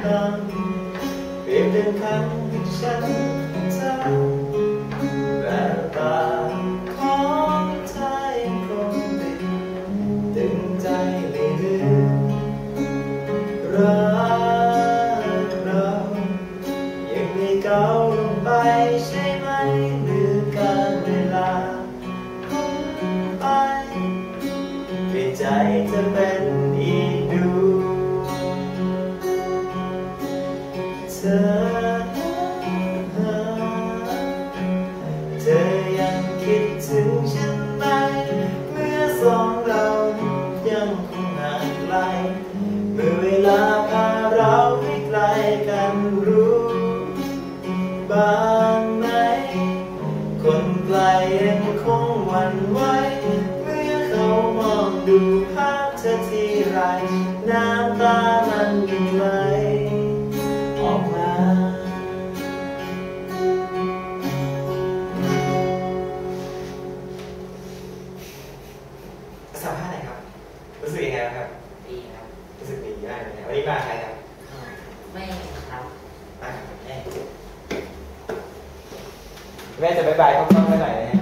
ำเปรียบดังครั้งฉันเธอแววตาของเธอยังคงติดตึงใจไม่ลืมรักเรายังไม่ก้าวลงไปใช่ไหมลืมการเวลาพุ่งไปเปลี่ยนใจจะเป็นอีกดูเธอยังคิดถึงฉันไหมเมื่อสองเรายังคงห่างไกลเมื่อเวลาพาเราให้ไกลกันรู้บ้างไหมคนไกลยังคงหวั่นไหวเมื่อเขามองดูภาพเธอทีไรน้ำตามันยิ่งไหลออกมาสัมภาษณ์หน่อยครับรู้สึกยังไงครับดีครับรู้สึกดีมากเลยวันนี้มาใครครับแม่ครับแม่จะบายบายต้องไปหน่อยนะฮะ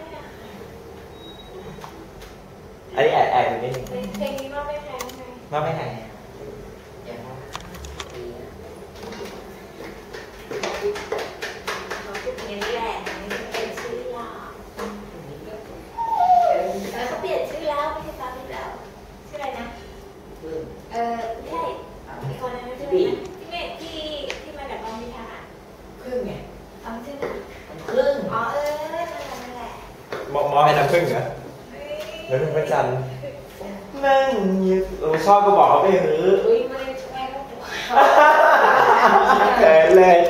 อันนี้แอบอยู่นิดนึงเพลงนี้มอบไม่แพงมอบไม่แพงอย่างว่าดีนะเขาพูดอย่างนี้แหละเป็นชื่อเราเขาเปลี่ยนชื่อแล้วไม่ใช่ตามนี้แล้วชื่ออะไรนะไม่ใช่อีกคนนึงชื่ออะไรนะที่เมฆที่มาจากกองพิธาครึ่งไงชื่อครึ่งนั่นแหละมอให้น้ำผึ้งเหรอแล้วเป็นพระจันทร์นั่งยึดชอบก็บอกเขาไปหือไม่ได้ช่วยก็เกิดเลย